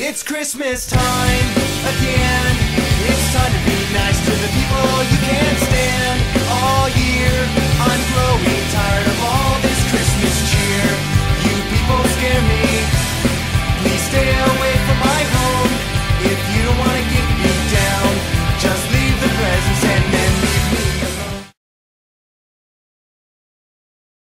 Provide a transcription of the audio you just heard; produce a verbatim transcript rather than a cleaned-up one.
It's Christmas time again. It's time to be nice to the people you can't stand.